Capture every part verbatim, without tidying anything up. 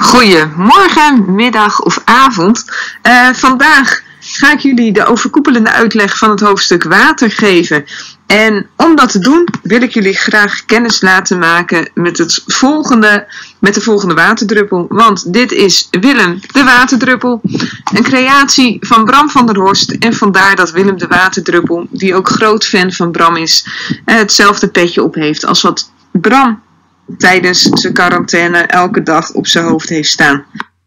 Goedemorgen, middag of avond. Uh, vandaag ga ik jullie de overkoepelende uitleg van het hoofdstuk water geven. En om dat te doen wil ik jullie graag kennis laten maken met, het volgende, met de volgende waterdruppel. Want dit is Willem de waterdruppel, een creatie van Bram van der Horst. En vandaar dat Willem de waterdruppel, die ook groot fan van Bram is, hetzelfde petje op heeft als wat Bram tijdens zijn quarantaine elke dag op zijn hoofd heeft staan.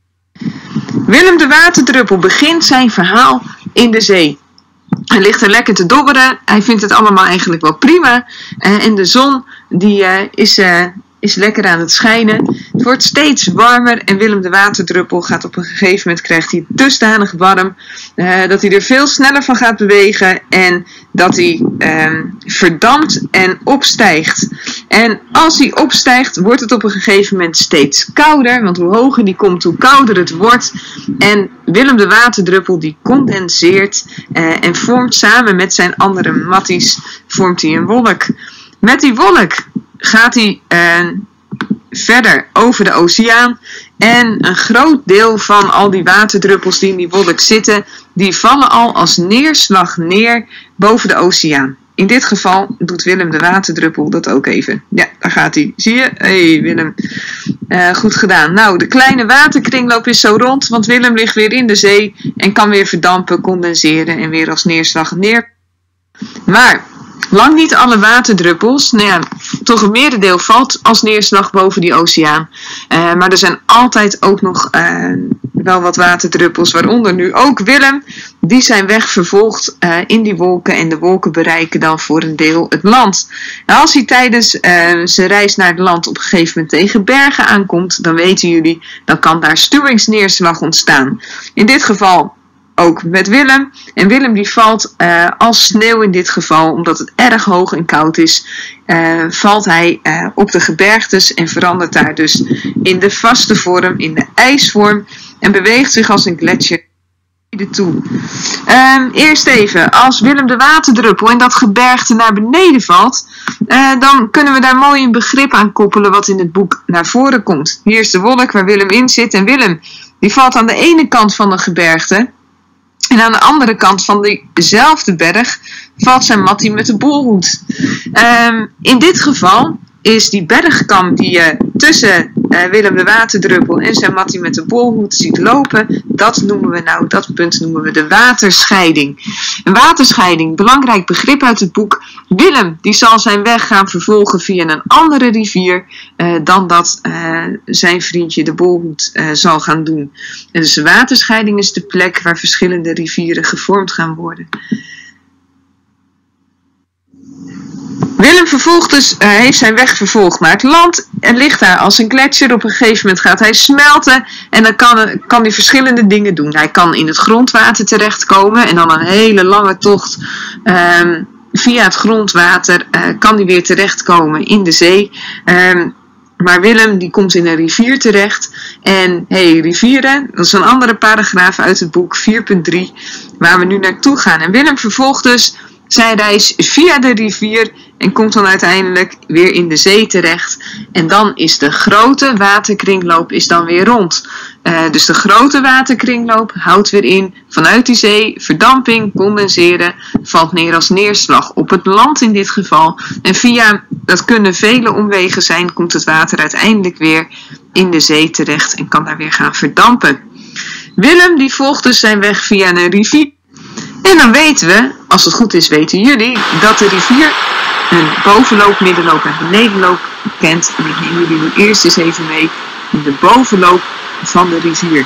Willem de waterdruppel begint zijn verhaal in de zee. Hij ligt er lekker te dobberen. Hij vindt het allemaal eigenlijk wel prima. Uh, en de zon die, uh, is, uh, is lekker aan het schijnen. Het wordt steeds warmer. En Willem de waterdruppel gaat op een gegeven moment, krijgt hij dusdanig warm. Uh, dat hij er veel sneller van gaat bewegen. En dat hij uh, verdampt en opstijgt. En als hij opstijgt, wordt het op een gegeven moment steeds kouder. Want hoe hoger die komt, hoe kouder het wordt. En Willem de waterdruppel die condenseert uh, en vormt samen met zijn andere matties, vormt hij een wolk. Met die wolk gaat hij uh, verder over de oceaan. En een groot deel van al die waterdruppels die in die wolk zitten, die vallen al als neerslag neer boven de oceaan. In dit geval doet Willem de waterdruppel dat ook even. Ja, daar gaat hij. Zie je? Hé hey, Willem. Uh, goed gedaan. Nou, de kleine waterkringloop is zo rond, want Willem ligt weer in de zee en kan weer verdampen, condenseren en weer als neerslag neer. Maar lang niet alle waterdruppels, nou ja, toch een merendeel valt als neerslag boven die oceaan. Uh, maar er zijn altijd ook nog uh, wel wat waterdruppels, waaronder nu ook Willem. Die zijn weg vervolgd uh, in die wolken en de wolken bereiken dan voor een deel het land. Nou, als hij tijdens uh, zijn reis naar het land op een gegeven moment tegen bergen aankomt, dan weten jullie, dan kan daar stuwingsneerslag ontstaan. In dit geval ook met Willem. En Willem die valt uh, als sneeuw in dit geval, omdat het erg hoog en koud is, uh, valt hij uh, op de gebergtes en verandert daar dus in de vaste vorm, in de ijsvorm en beweegt zich als een gletsjer toe. Um, eerst even, als Willem de waterdruppel in dat gebergte naar beneden valt, uh, dan kunnen we daar mooi een begrip aan koppelen wat in het boek naar voren komt. Hier is de wolk waar Willem in zit en Willem die valt aan de ene kant van de gebergte. En aan de andere kant van diezelfde berg valt zijn mattie met de bolhoed. Um, in dit geval is die bergkam die je tussen uh, Willem de waterdruppel en zijn mattie met de bolhoed ziet lopen, dat noemen we nou, dat punt noemen we de waterscheiding. Een waterscheiding, belangrijk begrip uit het boek. Willem die zal zijn weg gaan vervolgen via een andere rivier uh, dan dat uh, zijn vriendje de bolhoed uh, zal gaan doen. En dus de waterscheiding is de plek waar verschillende rivieren gevormd gaan worden. Willem vervolgt dus, uh, heeft zijn weg vervolgd naar het land en ligt daar als een gletsjer. Op een gegeven moment gaat hij smelten en dan kan, kan hij verschillende dingen doen. Hij kan in het grondwater terechtkomen en dan een hele lange tocht um, via het grondwater uh, kan hij weer terechtkomen in de zee. Um, maar Willem die komt in een rivier terecht. En hey, rivieren, dat is een andere paragraaf uit het boek vier punt drie waar we nu naartoe gaan. En Willem vervolgt dus zijn reis via de rivier en komt dan uiteindelijk weer in de zee terecht. En dan is de grote waterkringloop is dan weer rond. Uh, dus de grote waterkringloop houdt weer in vanuit die zee, verdamping, condenseren, valt neer als neerslag op het land in dit geval. En via, dat kunnen vele omwegen zijn, komt het water uiteindelijk weer in de zee terecht en kan daar weer gaan verdampen. Willem die volgt dus zijn weg via een rivier. En dan weten we, als het goed is weten jullie, dat de rivier een bovenloop, middenloop en benedenloop kent. En ik neem jullie nu eerst eens even mee in de bovenloop van de rivier.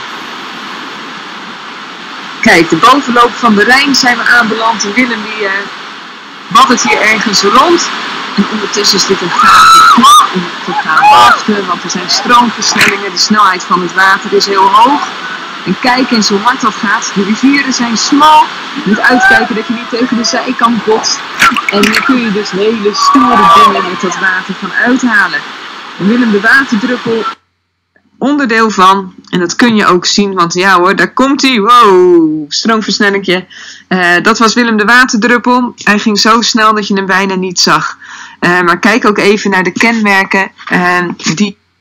Kijk, de bovenloop van de Rijn zijn we aanbeland. En Willem die uh, waddelt hier ergens rond. En ondertussen is dit een gaaf om te gaan wachten, want er zijn stroomversnellingen. De snelheid van het water is heel hoog. En kijk eens hoe hard dat gaat. De rivieren zijn smal. Je moet uitkijken dat je niet tegen de zijkant botst. En hier kun je dus hele stoere dingen met dat water van uithalen. En Willem de waterdruppel, onderdeel van. En dat kun je ook zien, want ja hoor, daar komt hij. Wow, stroomversnellingje. Uh, dat was Willem de waterdruppel. Hij ging zo snel dat je hem bijna niet zag. Uh, maar kijk ook even naar de kenmerken uh, die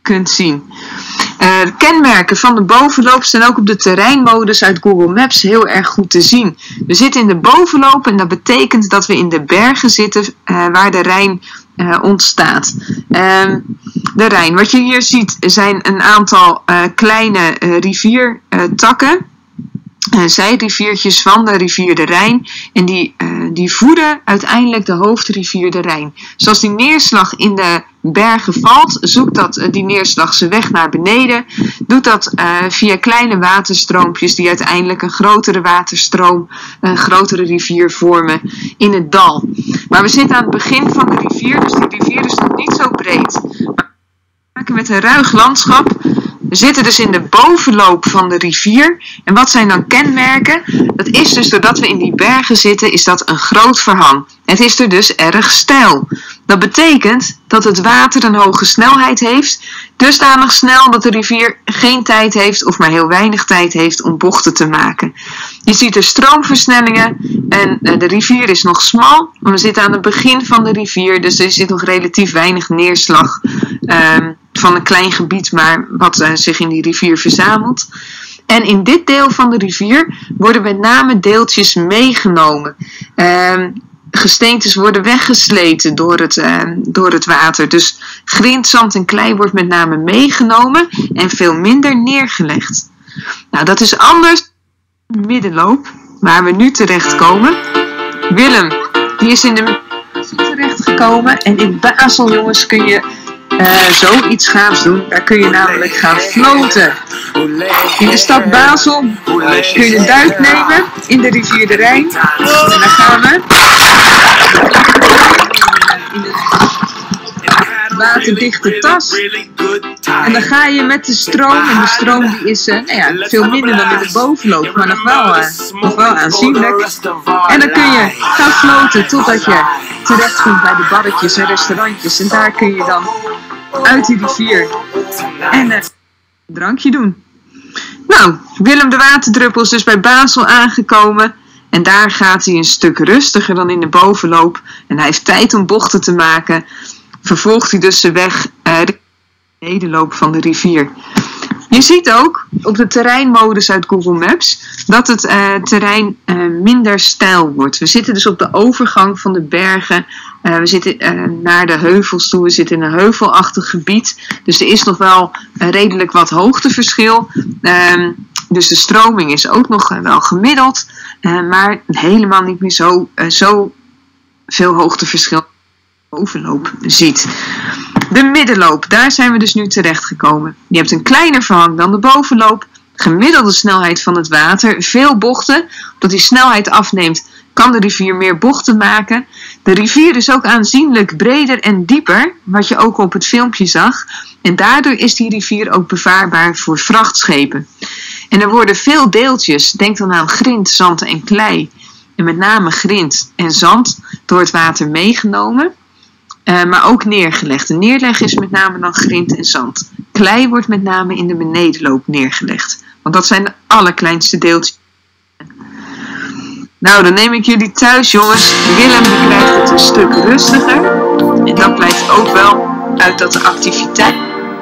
kunt zien. Uh, de kenmerken van de bovenloop zijn ook op de terreinmodus uit Google Maps heel erg goed te zien. We zitten in de bovenloop en dat betekent dat we in de bergen zitten uh, waar de Rijn uh, ontstaat. Uh, de Rijn, wat je hier ziet, zijn een aantal uh, kleine uh, riviertakken. Uh, zijriviertjes van de rivier de Rijn en die, uh, die voeden uiteindelijk de hoofdrivier de Rijn. Zoals die neerslag in de bergen valt, zoekt dat, uh, die neerslag zijn weg naar beneden, doet dat uh, via kleine waterstroompjes die uiteindelijk een grotere waterstroom, een grotere rivier vormen in het dal. Maar we zitten aan het begin van de rivier, dus die rivier is nog niet zo breed. Maar we maken met een ruig landschap. We zitten dus in de bovenloop van de rivier. En wat zijn dan kenmerken? Dat is dus doordat we in die bergen zitten, is dat een groot verhang. Het is er dus erg steil. Dat betekent dat het water een hoge snelheid heeft. Dusdanig snel dat de rivier geen tijd heeft of maar heel weinig tijd heeft om bochten te maken. Je ziet er stroomversnellingen en de rivier is nog smal. We zitten aan het begin van de rivier, dus er zit nog relatief weinig neerslag um, van een klein gebied, maar wat uh, zich in die rivier verzamelt. En in dit deel van de rivier worden met name deeltjes meegenomen. Um, Gesteentes worden weggesleten door het, uh, door het water. Dus grind, zand en klei wordt met name meegenomen en veel minder neergelegd. Nou, dat is anders dan de middenloop waar we nu terechtkomen. Willem, die is in de Basel terechtgekomen. En in Basel, jongens, kun je uh, zoiets gaafs doen. Daar kun je namelijk gaan floten. In de stad Basel kun je een duik nemen in de rivier de Rijn. En dan gaan we in een waterdichte tas. En dan ga je met de stroom. En de stroom die is uh, nou ja, veel minder dan in de bovenloop. Maar nog wel, uh, nog wel aanzienlijk. En dan kun je gaan floten totdat je terechtkomt bij de barretjes en restaurantjes. En daar kun je dan uit die rivier en uh, een drankje doen. Nou, Willem de Waterdruppel is dus bij Basel aangekomen. En daar gaat hij een stuk rustiger dan in de bovenloop. En hij heeft tijd om bochten te maken. Vervolgt hij dus zijn weg uh, de nederloop van de rivier. Je ziet ook op de terreinmodus uit Google Maps dat het uh, terrein uh, minder steil wordt. We zitten dus op de overgang van de bergen. Uh, we zitten uh, naar de heuvels toe. We zitten in een heuvelachtig gebied. Dus er is nog wel uh, redelijk wat hoogteverschil. Uh, dus de stroming is ook nog uh, wel gemiddeld. Uh, maar helemaal niet meer zo, uh, zo veel hoogteverschil bovenloop ziet. De middenloop, daar zijn we dus nu terechtgekomen. Je hebt een kleiner verhang dan de bovenloop. Gemiddelde snelheid van het water. Veel bochten. Omdat die snelheid afneemt, kan de rivier meer bochten maken. De rivier is ook aanzienlijk breder en dieper. Wat je ook op het filmpje zag. En daardoor is die rivier ook bevaarbaar voor vrachtschepen. En er worden veel deeltjes, denk dan aan grind, zand en klei. En met name grind en zand door het water meegenomen. Uh, maar ook neergelegd. De neerleg is met name dan grind en zand. Klei wordt met name in de benedenloop neergelegd. Want dat zijn de allerkleinste deeltjes. Nou, dan neem ik jullie thuis, jongens. Willem die krijgt het een stuk rustiger. En dat blijkt ook wel uit dat de activiteit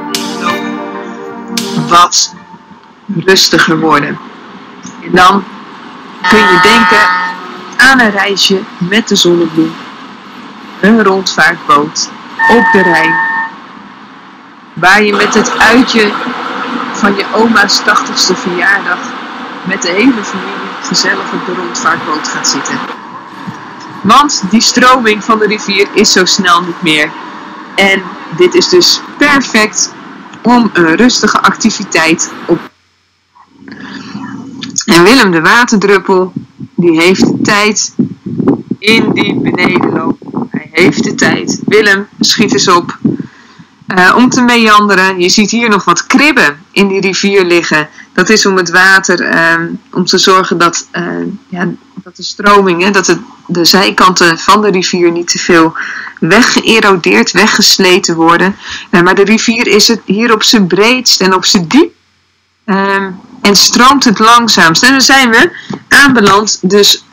wat rustiger worden. En dan kun je denken aan een reisje met de zonnebloem. Een rondvaartboot op de Rijn. Waar je met het uitje van je oma's tachtigste verjaardag met de hele familie gezellig op de rondvaartboot gaat zitten. Want die stroming van de rivier is zo snel niet meer. En dit is dus perfect om een rustige activiteit op. En Willem de Waterdruppel, die heeft de tijd in die benedenloop. Hij heeft de tijd. Willem, schiet eens op. Uh, om te meanderen. Je ziet hier nog wat kribben in die rivier liggen. Dat is om het water, uh, om te zorgen dat, uh, ja, dat de stroming, hè, dat het, de zijkanten van de rivier niet te veel weggeërodeerd, weggesleten worden. Uh, maar de rivier is het hier op zijn breedst en op zijn diep. Uh, en stroomt het langzaamst. En dan zijn we aanbeland dus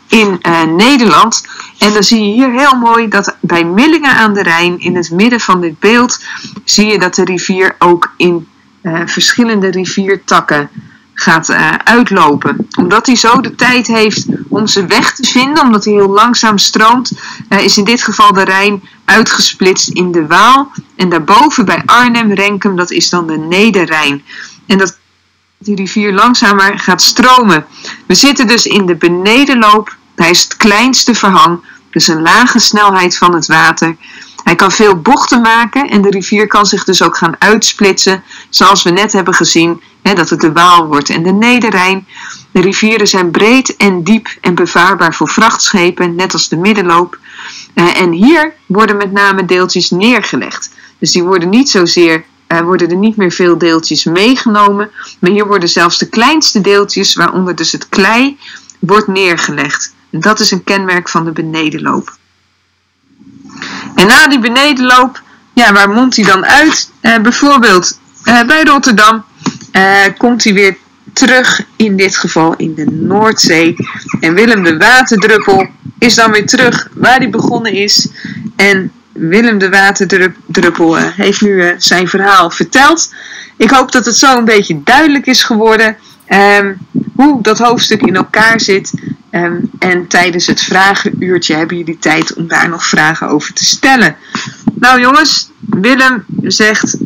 in uh, Nederland. En dan zie je hier heel mooi dat bij Millingen aan de Rijn, in het midden van dit beeld, zie je dat de rivier ook in uh, verschillende riviertakken gaat uh, uitlopen. Omdat hij zo de tijd heeft om zijn weg te vinden, omdat hij heel langzaam stroomt, uh, is in dit geval de Rijn uitgesplitst in de Waal. En daarboven bij Arnhem, Renkum, dat is dan de Nederrijn. En dat die rivier langzamer gaat stromen. We zitten dus in de benedenloop. Hij is het kleinste verhang, dus een lage snelheid van het water. Hij kan veel bochten maken en de rivier kan zich dus ook gaan uitsplitsen, zoals we net hebben gezien, hè, dat het de Waal wordt en de Nederrijn. De rivieren zijn breed en diep en bevaarbaar voor vrachtschepen, net als de middenloop. Uh, en hier worden met name deeltjes neergelegd. Dus die worden niet zozeer, uh, worden er niet meer veel deeltjes meegenomen, maar hier worden zelfs de kleinste deeltjes, waaronder dus het klei, wordt neergelegd. En dat is een kenmerk van de benedenloop. En na die benedenloop, ja, waar mondt hij dan uit? Uh, bijvoorbeeld uh, bij Rotterdam uh, komt hij weer terug, in dit geval in de Noordzee. En Willem de Waterdruppel is dan weer terug waar hij begonnen is. En Willem de Waterdruppel uh, heeft nu uh, zijn verhaal verteld. Ik hoop dat het zo een beetje duidelijk is geworden um, hoe dat hoofdstuk in elkaar zit. Um, en tijdens het vragenuurtje hebben jullie tijd om daar nog vragen over te stellen. Nou jongens, Willem zegt